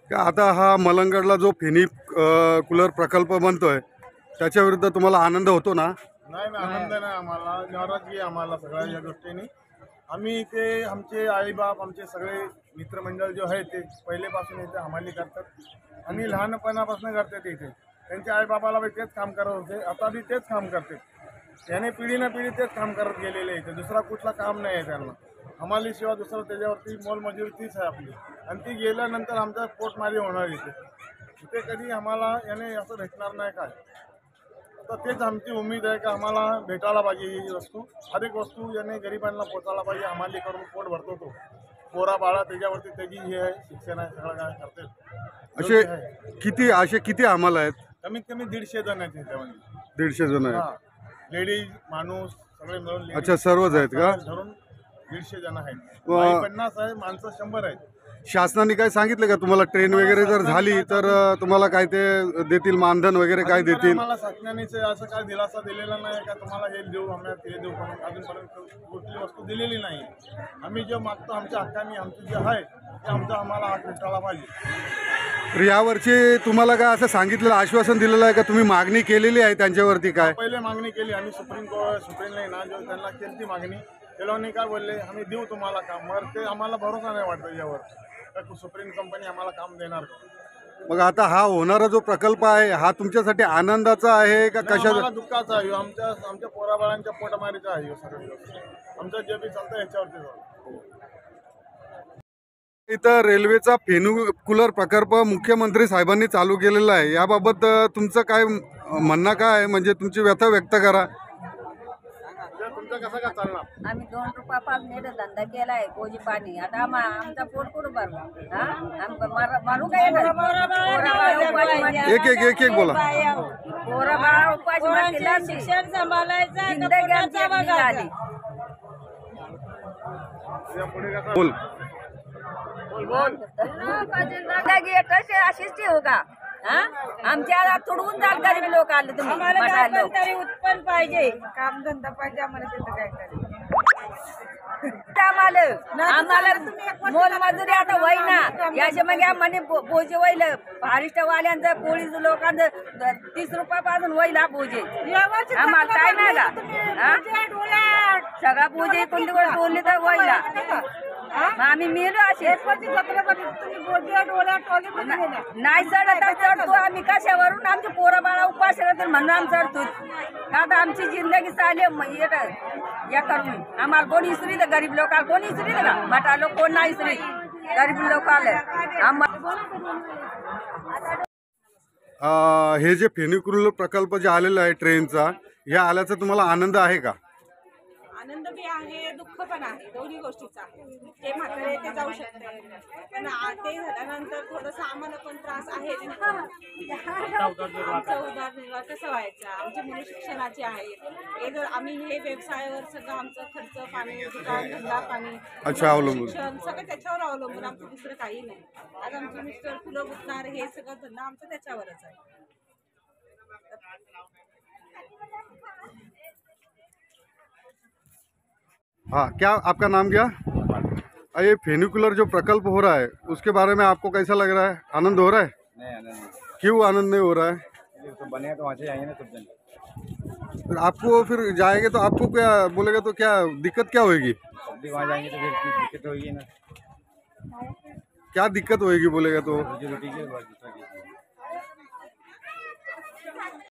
का आता हा मलंगडला जो फेनी कूलर प्रकल्प बनतोय त्याच्या विरुद्ध तुम्हाला आनंद होतो ना? नाही ना, आनंद नाही आम्हाला, नाराजगी आम्हाला सगळ्या या गोष्टींनी. आम्ही इथे आमचे आईबाप आमचे सगळे मित्रमंडळ जे आहे ते पहिलेपासून इथे हमाली करतात आणि लहानपणापासून करतात इथे. त्यांच्या आईबापाला बी तेच काम करत होते, आता बी तेच काम करतात. त्याने पिढी ना पिढी तेच काम करत गेलेले इथे, दुसरा कुठला काम नाही आहे त्यांना. हमालीशिवाय दुसरं त्याच्यावरती मोलमजुरी तीच आहे आपली, आणि ती गेल्यानंतर आमचा पोटमारी होणार इथे. इथे कधी आम्हाला याने असं भेटणार नाही काय. तर तेच आमची उमेद आहे की आम्हाला भेटायला पाहिजे ही वस्तू. हर एक वस्तू याने गरिबांना पोचायला पाहिजे. हमाली करून पोट भरतो तो, पोरा बाळा त्याच्यावरती त्याची हे आहे, शिक्षण आहे, सगळं काय करते. असे किती आम्हाला आहेत? कमीत कमी 150 जण आहेत त्याच्यामध्ये. 150 जण आहेत. हा, लेडीज माणूस सगळे मिळून. अच्छा, सर्वच आहेत का? धरून 150 जण आहेत. वा. 50 आहे, माणसं 100 आहेत. शासनाने काय सांगितलं का तुम्हाला? ट्रेन वगैरे जर झाली तर तुम्हाला काय ते देतील, मानधन वगैरे काय देतील? आम्हाला शासनाने असं काय दिलासा दिलेला नाही का तुम्हाला हे देऊ, आम्हाला ते देऊ, पण अजूनपर्यंत कुठली वस्तू दिलेली नाही. आम्ही जे मागतो आमच्या हक्काने, आमचं जे आहे ते आम्हाला हक भेटायला पाहिजे. तर यावरची तुम्हाला काय असं सांगितलेलं, आश्वासन दिलेलं आहे का? तुम्ही मागणी केलेली आहे त्यांच्यावरती काय? पहिले मागणी केली आम्ही सुप्रीमला ना, जो त्यांना केली ती मागणी. तेव्हा काय बोलले, आम्ही देऊ तुम्हाला काम. मग ते आम्हाला भरोसा नाही वाटतं यावर का सुप्रीम कंपनी आम्हाला काम देणार. मग आता हा होणारा जो प्रकल्प आहे हा तुमच्यासाठी आनंदाचा आहे का कशाचा? दुःखाचा आहे. आमच्या पोराबाळांच्या पोटमारीचा आहे सगळं. आमचं जे बी चालतं याच्यावरती जाऊ. इथं रेल्वेचा फेनू कूलर प्रकल्प मुख्यमंत्री साहेबांनी चालू केलेला आहे. याबाबत तुमचं काय म्हणणं काय आहे? म्हणजे तुमची व्यथा व्यक्त करा. तुमचं कसं काय चालणार? आम्ही 2 रुपयापासून धंदा केलाय, कोजी पाणी. आता आमचा पोट कुठं भरला? मारू काय? एक बोला. पोरा बाळा उपाशी मारलेला, शिक्षण सांभाळायचं, जिंदगी आमची एकटी झाली. बोल. जिंदगी कशी अशीच ठेवू का? आमच्या तुडवून जाल गरीब लोक आले. तुम्ही तरी उत्पन्न पाहिजे, कामधंदा पाहिजे आम्हाला. तिथं काय करायचं आम्हाला मोलमजुरी आता होईना. याच्या मग म्हणे बोजे होईल. फारिस्टवाल्यांचं, पोलीस लोकांचं 30 रुपयापासून होईल हा बोजे. आम्हाला काय नाही का? सगळा बोजे कोणती बोलली तर होईल. आम्ही मेलो असे नाही चढत चढतो आम्ही कशावरून? आमचे पोरं बाळा उपास राहतील म्हणून आम्ही चढतो. आता आमची जिंदगी चालली या करून. आम्हाला कोणी इसरी तर गरीब लोकांना कोणी इसरी का? मटा लोक कोण नाही इसरी, गरीब लोक आले. हे जे फेनी कूलर प्रकल्प जे आलेला आहे ट्रेनचा, या आल्याचा तुम्हाला आनंद आहे का? आनंद बी आहे, दुःख पण आहे, दोन्ही गोष्टीचा आहे. ते म्हातारे ते जाऊ शकते, पण ते झाल्यानंतर थोडंसं आम्हाला पण त्रास आहे. आमचा उदरनिर्वाह कसा व्हायचा? आमची मुलं शिक्षणाची आहेत. हे जर आम्ही हे व्यवसायावर सगळं आमचं खर्च पाणी, दुकान धंदा पाणी, शिक्षण सगळं त्याच्यावर अवलंबून. आमचं दुसरं काही नाही. आज आमचे मिस्टर फुलं गुंतणार, हे सगळं धंदा आमचं त्याच्यावरच आहे. हाँ, क्या आपका नाम क्या? ये फेनिकुलर जो प्रकल्प हो रहा है उसके बारे में आपको कैसा लग रहा है? आनंद हो रहा है? नहीं, आनंद नहीं। क्यों आनंद नहीं हो रहा है? तो बनेगा तो वहाँ से जाएंगे ना सब जन। फिर आपको फिर जाएंगे तो आपको क्या बोलेगा तो क्या दिक्कत क्या होगी? सब भी वहाँ जाएंगे तो फिर दिक्कत होगी ना। क्या दिक्कत होगी बोलेगा तो? रोजी रोटी की